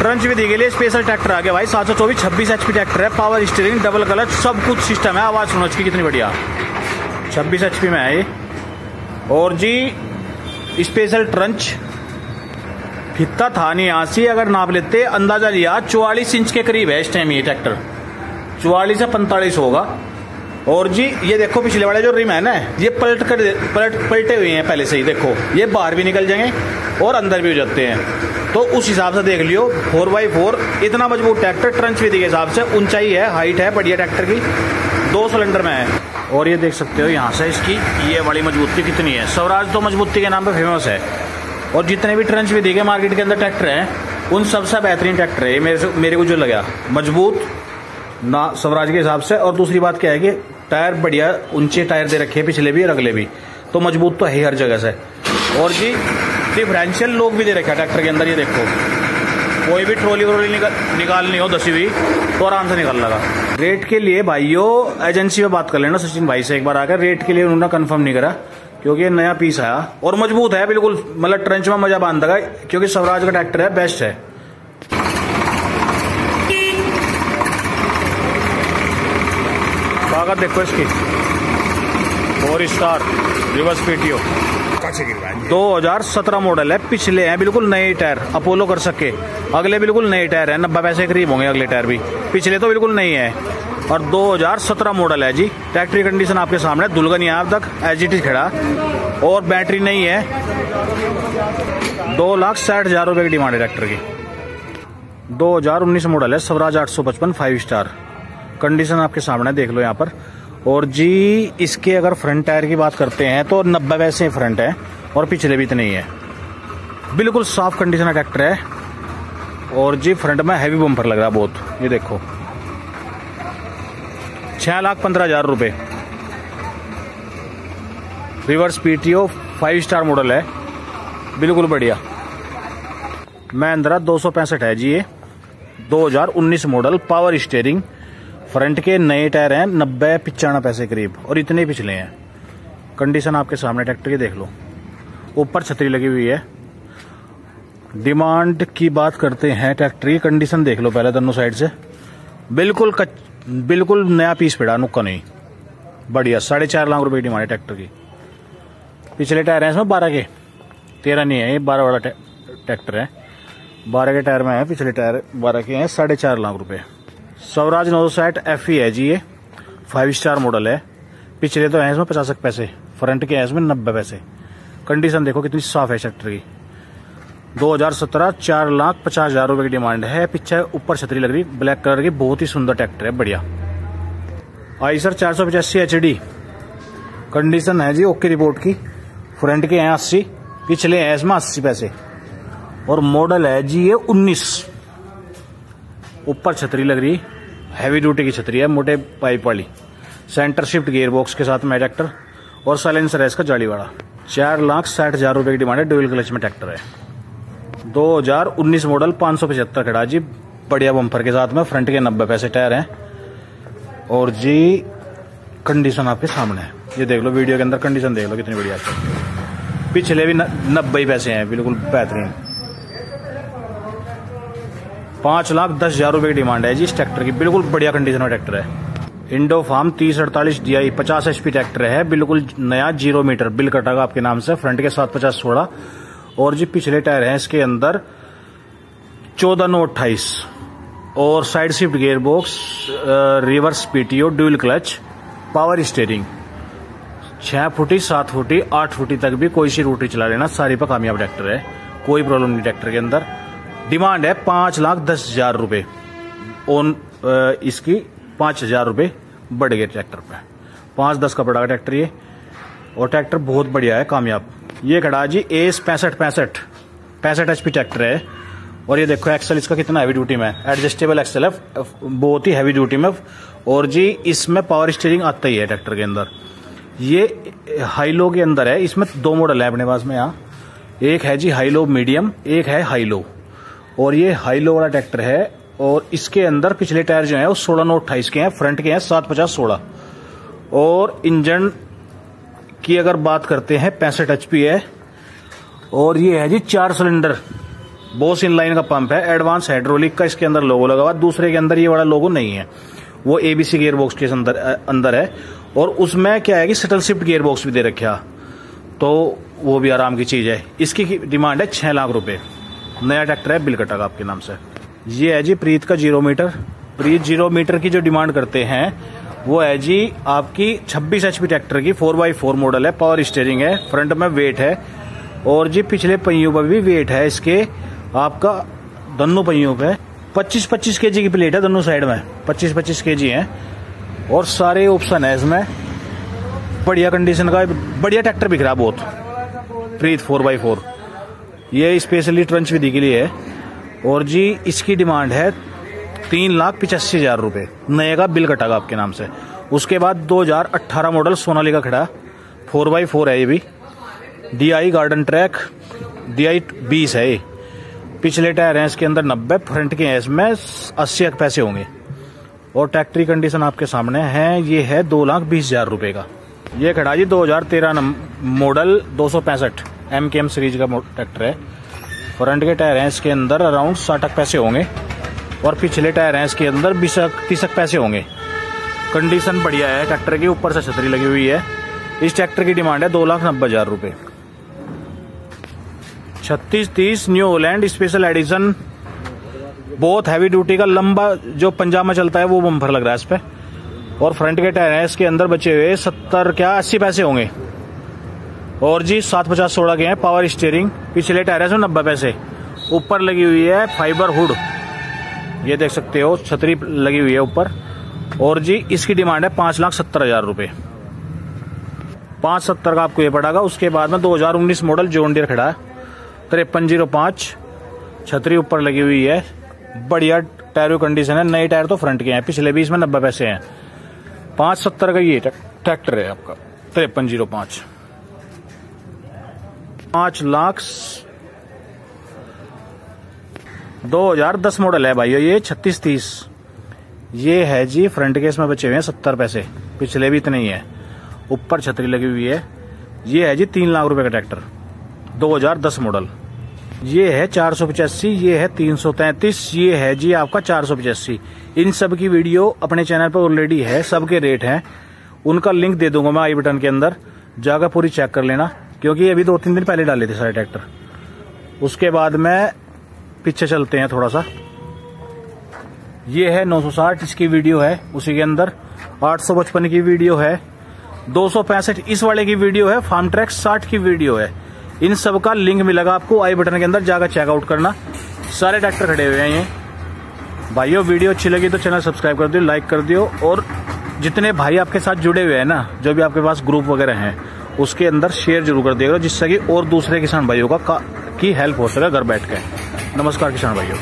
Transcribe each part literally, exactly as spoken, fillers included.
Trench विधि के लिए स्पेशल ट्रैक्टर आ गया भाई। सात सौ चौबीस छब्बीस एचपी ट्रैक्टर है, पावर स्टीयरिंग, डबल क्लच, सब कुछ सिस्टम है। आवाज सुनो इसकी कितनी बढ़िया, छब्बीस एचपी में है ये। और जी स्पेशल ट्रंच, फित्ता था नहीं यहाँ से, अगर नाप लेते अंदाजा लिया चौवालीस इंच के करीब है इस टाइम ये ट्रैक्टर, चौवालीस से पैंतालीस होगा। और जी ये देखो पिछले वाले जो रिम है ना, ये पलट कर पलट पलटे हुए हैं पहले से ही, देखो ये बाहर भी निकल जाएंगे और अंदर भी हो जाते हैं। तो उस हिसाब से देख लियो, फोर बाई फोर इतना मजबूत ट्रैक्टर ट्रंच विधि के हिसाब से, ऊंचाई है, हाइट है बढ़िया ट्रैक्टर की, दो सिलेंडर में है। और ये देख सकते हो यहाँ से इसकी ये वाली मजबूती कितनी है। स्वराज तो मजबूती के नाम पे फेमस है, और जितने भी ट्रंच विधि के मार्केट के अंदर ट्रैक्टर हैं उन सबसे बेहतरीन ट्रैक्टर है मेरे से, मेरे को जो लगा मजबूत ना स्वराज के हिसाब से। और दूसरी बात क्या है कि टायर बढ़िया ऊंचे टायर दे रखे हैं, पिछले भी और अगले भी, तो मजबूत तो है हर जगह से। और जी डिफरेंशियल लोग भी दे रखे हैं ट्रैक्टर के अंदर, ये देखो कोई भी ट्रॉली व्रोली निकाल निकालनी हो दसी हुई तो आराम से निकाल लगा। रेट के लिए भाइयों एजेंसी में बात कर लेना सचिन भाई से एक बार आकर, रेट के लिए उन्होंने कंफर्म नहीं करा क्योंकि नया पीस आया और मजबूत है बिल्कुल, मतलब ट्रंच में मजा बांध देगा क्योंकि स्वराज का ट्रैक्टर है, बेस्ट है। ताकत देखो इसकी, फोर स्टार रिवर्स पीटीओ, दो हज़ार सत्रह मॉडल है, पिछले हैं बिल्कुल नए टायर, अपोलो कर सके, अगले बिल्कुल नए टायर है, नब्बे पैसे करीब होंगे अगले टायर भी, पिछले तो बिल्कुल नहीं है। और दो हज़ार सत्रह मॉडल है जी। ट्रैक्टर कंडीशन आपके सामने, दुल्गा नहीं है अब तक, एज इट इज खड़ा, और बैटरी नहीं है। दो लाख साठ हजार रुपए की डिमांड है ट्रैक्टर की। दो हज़ार उन्नीस मॉडल है, स्वराज आठ सौ पचपन फाइव स्टार, कंडीशन आपके सामने देख लो यहाँ पर। और जी इसके अगर फ्रंट टायर की बात करते हैं तो नब्बे वैसे फ्रंट है और पिछले भी इतने ही है, बिल्कुल साफ कंडीशन का ट्रैक्टर है। और जी फ्रंट में हैवी बम्पर लग रहा है बहुत, ये देखो छह लाख पंद्रह हजार रुपए, reverse PTO, five star model है, बिल्कुल बढ़िया। महिंद्रा दो सौ पैंसठ है जी ये, दो हज़ार उन्नीस मॉडल, पावर स्टीयरिंग, फ्रंट के नए टायर हैं, नब्बे पिचानवे पैसे करीब और इतने पिछले हैं। कंडीशन आपके सामने ट्रैक्टर की देख लो, ऊपर छतरी लगी हुई है। डिमांड की बात करते हैं ट्रैक्टर की, कंडीशन देख लो पहले दोनों साइड से, बिल्कुल कच, बिल्कुल नया पीस पड़ा, नुक्का नहीं, बढ़िया। साढ़े चार लाख रुपए की डिमांड है ट्रैक्टर की। पिछले टायर हैं इसमें बारह के, तेरह नहीं है, ये बारह वाला ट्रैक्टर है, बारह के टायर में है, पिछले टायर बारह के हैं, साढ़े चार लाख रुपए। स्वराज नौ सौ साठ एफ ई है जी ये, फाइव स्टार मॉडल है, पिछले तो हैं इसमें पचास पैसे, फ्रंट के हैं इसमें नब्बे पैसे। कंडीशन देखो कितनी साफ है ट्रैक्टर की। दो हज़ार सत्रह, चार लाख पचास हजार रुपए की डिमांड है, पीछे ऊपर छतरी लग रही ब्लैक कलर की, बहुत ही सुंदर ट्रैक्टर है, बढ़िया। आइसर चार सौ पचासी एच डी, कंडीशन है जी ओके रिपोर्ट की, फ्रंट के हैं अस्सी, पिछले हैं इसमें अस्सी पैसे, और मॉडल है जी ये उन्नीस, ऊपर छतरी लग रही, हैवी ड्यूटी की छतरी है, मोटे पाइप वाली, सेंटर शिफ्ट गियर बॉक्स के साथ में ट्रैक्टर, और साइलेंसर है इसका जाली वाला। चार लाख साठ हजार रुपए की डिमांड है, डुअल क्लच में ट्रैक्टर है, दो हज़ार उन्नीस मॉडल, पाँच सौ पचहत्तर खड़ा जी, बढ़िया बम्पर के साथ में, फ्रंट के नब्बे पैसे टायर हैं। और जी कंडीशन आपके सामने है, ये देख लो वीडियो के अंदर कंडीशन देख लो कितनी बढ़िया है, पिछले भी नब्बे पैसे हैं, बिल्कुल बेहतरीन। पांच लाख दस हजार रुपए की डिमांड है जी इस ट्रैक्टर की, बिल्कुल बढ़िया कंडीशन में ट्रैक्टर है। इंडो फार्म तीस अड़तालीस डी आई, पचास एचपी ट्रैक्टर है, बिल्कुल नया, जीरो मीटर, बिल कटागा आपके नाम से, फ्रंट के साथ पचास सोलह, और जी पिछले टायर हैं इसके अंदर चौदह नौ अट्ठाईस, और side shift gear box, reverse PTO, dual clutch, power steering, छह फुटी, सात फुटी, आठ फुटी तक भी कोई सी रोटी चला लेना, सारी पर कामयाब ट्रैक्टर है, कोई प्रॉब्लम नहीं ट्रैक्टर के अंदर। डिमांड है पांच लाख दस हजार रुपए, ओन इसकी पांच हजार रुपए बढ़ गए ट्रैक्टर पे, पांच दस का पड़ा ट्रैक्टर ये, और ट्रैक्टर बहुत बढ़िया है, कामयाब। ये खड़ा जी एस पैंसठ पैंसठ पैंसठ एचपी ट्रैक्टर है, और ये देखो एक्सल इसका कितना हैवी ड्यूटी में, एडजस्टेबल एक्सल है, बहुत ही हैवी ड्यूटी में। और जी इसमें पावर स्टीयरिंग आता ही है ट्रैक्टर के अंदर। ये हाई लो के अंदर है, इसमें दो मॉडल है अपने पास में यहाँ, एक है जी हाई लो मीडियम, एक है हाई लो, और ये हाई लो वाला ट्रैक्टर है। और इसके अंदर पिछले टायर जो है वो सोलह नौ अट्ठाईस के हैं, फ्रंट के हैं सात पचास सोलह, और इंजन की अगर बात करते हैं पैंसठ एचपी है, और ये है जी चार सिलेंडर, बोस इनलाइन का पंप है, एडवांस हाइड्रोलिक का इसके अंदर लोगो लगा हुआ। दूसरे के अंदर ये वाला लोगो नहीं है, वो एबीसी गियर बॉक्स के अंदर अंदर है। और उसमें क्या है कि शटल शिफ्ट गियर बॉक्स भी दे रखा, तो वो भी आराम की चीज है। इसकी डिमांड है छह लाख रुपए। नया ट्रैक्टर है, बिल कटेगा आपके नाम से। ये है जी प्रीत का zero meter. Preet zero meter की जो डिमांड करते हैं वो है जी आपकी छब्बीस एचपी ट्रैक्टर की, फोर बाई फोर मॉडल है, पावर स्टीयरिंग है, फ्रंट में वेट है और जी पिछले पहियों पर भी वेट है इसके आपका दोनों पहियों पे। पच्चीस पच्चीस केजी की प्लेट है दोनों साइड में, पच्चीस पच्चीस केजी है और सारे ऑप्शन है इसमें। बढ़िया कंडीशन का बढ़िया ट्रैक्टर बिक रहा है बहुत। प्रीत फोर बाई फोर ये स्पेशली ट्रंच विधि के लिए है और जी इसकी डिमांड है तीन लाख पिचासी हजार रुपए। नए का बिल कटेगा आपके नाम से। उसके बाद दो हजार अठारह मॉडल सोनालिका खड़ा, फोर बाई फोर है ये भी, D I garden track, D I बीस है ये। पिछले टायर हैं इसके अंदर नब्बे, फ्रंट के हैं इसमें अस्सी पैसे होंगे और ट्रैक्टरी कंडीशन आपके सामने है। ये है दो लाख बीस हजार रुपए का। ये खड़ा जी दो हजार तेरह मॉडल दो सौ पैंसठ एम के एम सीरीज का ट्रैक्टर है। फ्रंट के टायर हैं इसके अंदर अराउंड साठ पैसे होंगे और पिछले टायर हैं इसके अंदर बीस तीस पैसे होंगे। कंडीशन बढ़िया है ट्रैक्टर की, ऊपर से छतरी लगी हुई है। इस ट्रैक्टर की डिमांड है दो लाख नब्बे हजार रुपए। छत्तीस तीस न्यू होलैंड स्पेशल एडिशन, बहुत हैवी ड्यूटी का लंबा जो पंजाब में चलता है वो बम्पर लग रहा है इस पे। और फ्रंट के टायर हैं इसके अंदर बचे हुए सत्तर क्या अस्सी पैसे होंगे और जी सात पचास सोलह के हैं। पावर स्टीयरिंग, पिछले टायर है नब्बे पैसे। ऊपर लगी हुई है फाइबर हुड, ये देख सकते हो छतरी लगी हुई है ऊपर। और जी इसकी डिमांड है पांच लाख सत्तर हजार रुपए। पांच सत्तर का आपको ये पड़ेगा। उसके बाद में दो हजार उन्नीस मॉडल जॉन डियर खड़ा है, तिरपन जीरो पांच, छतरी ऊपर लगी हुई है, बढ़िया टायर कंडीशन है। नए टायर तो फ्रंट के हैं, पिछले भी इसमें नब्बे पैसे हैं। पांच सत्तर का ये ट्रैक्टर है आपका, तिरपन जीरो पांच। पांच लाख दो हजार दस मॉडल है भाइयों ये, छत्तीस तीस। ये है जी फ्रंट के इसमें बचे हुए हैं सत्तर पैसे, पिछले भी इतने ही है। ऊपर छतरी लगी हुई है। ये है जी तीन लाख रुपए का ट्रैक्टर, दो हजार दस मॉडल। ये है चार सौ पचासी, ये है तीन सौ तैंतीस, ये है जी आपका चार सौ पचासी। इन सब की वीडियो अपने चैनल पर ऑलरेडी है, सबके रेट हैं। उनका लिंक दे दूंगा मैं आई बटन के अंदर, जाकर पूरी चेक कर लेना, क्योंकि अभी दो तीन दिन पहले डाले थे सारे ट्रैक्टर। उसके बाद में पीछे चलते हैं थोड़ा सा। ये है नौ सौ साठ, इसकी वीडियो है उसी के अंदर। आठ सौ पचपन की वीडियो है, दो सौ पैंसठ इस वाले की वीडियो है, फार्म ट्रैक साठ की वीडियो है। इन सब का लिंक मिलेगा आपको आई बटन के अंदर, जाकर चेकआउट करना। सारे ट्रैक्टर खड़े हुए हैं ये भाइयों। वीडियो अच्छी लगी तो चैनल सब्सक्राइब कर दियो, लाइक कर दियो। और जितने भाई आपके साथ जुड़े हुए हैं ना, जो भी आपके पास ग्रुप वगैरह हैं, उसके अंदर शेयर जरूर कर दिएगा, जिससे कि और दूसरे किसान भाइयों का की हेल्प हो सके घर बैठ के। नमस्कार किसान भाइयों।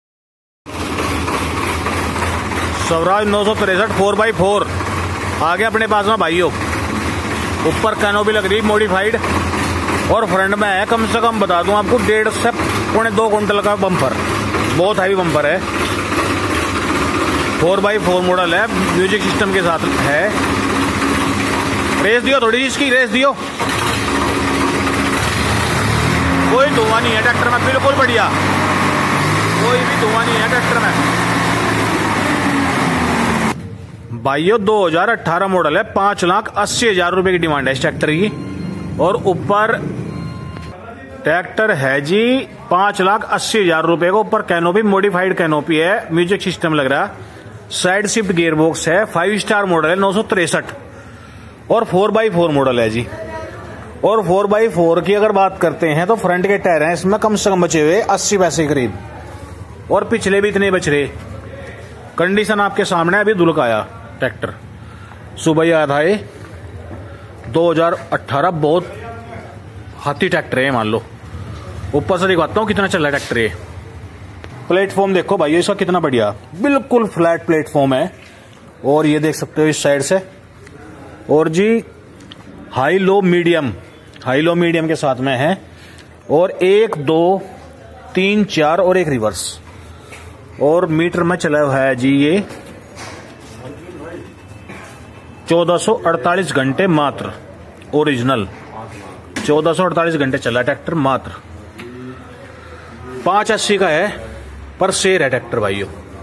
स्वराज नौ सौ तिरसठ फोर बाई फोर आ गया अपने पास में भाइयों। ऊपर कैनोपी लग रही मॉडिफाइड और फ्रंट में है कम से कम बता दूं आपको डेढ़ से पौने दो कुंटल का बम्पर, बहुत हैवी बम्पर है। फोर बाई फोर मॉडल है, म्यूजिक सिस्टम के साथ है। रेस दियो थोड़ी, इसकी रेस दियो। कोई धुआं नहीं है ट्रैक्टर में, बिल्कुल बढ़िया, कोई भी धुआं नहीं है ट्रैक्टर में भाइयों। दो हजार अठारह मॉडल है, पांच लाख अस्सी हजार रुपए की डिमांड है इस ट्रैक्टर की। और ऊपर ट्रैक्टर है जी पांच लाख अस्सी हजार रुपए का। ऊपर कैनोपी मॉडिफाइड कैनोपी है, म्यूजिक सिस्टम लग रहा है, साइड शिफ्ट गियर बॉक्स है, फाइव स्टार मॉडल है, नौ सौ तिरसठ और फोर बाई फोर मॉडल है जी। और फोर बाई फोर की अगर बात करते हैं तो फ्रंट के टायर हैं इसमें कम से कम बचे हुए अस्सी पैसे करीब और पिछले भी इतने बच रहे। कंडीशन आपके सामने, अभी धुल का आया ट्रैक्टर, सुबह ही आया था ये। दो हजार अठारह बहुत हाथी ट्रैक्टर है मान लो। ऊपर से दिखाता हूँ कितना चल रहा है ट्रैक्टर ये। प्लेटफॉर्म देखो भाई इसका कितना बढ़िया, बिल्कुल फ्लैट प्लेटफॉर्म है। और ये देख सकते हो इस साइड से। और जी high low medium, high low medium के साथ में है। और एक दो तीन चार और एक रिवर्स। और मीटर में चला हुआ है जी ये चौदह सौ अड़तालीस घंटे मात्र। ओरिजिनल चौदह सौ अड़तालीस घंटे चला ट्रैक्टर मात्र। पाँच अस्सी का है पर शेर है ट्रैक्टर भाइयों।